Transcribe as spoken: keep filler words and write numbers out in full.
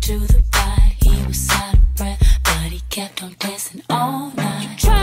to the right. He was out of breath, but he kept on dancing all night.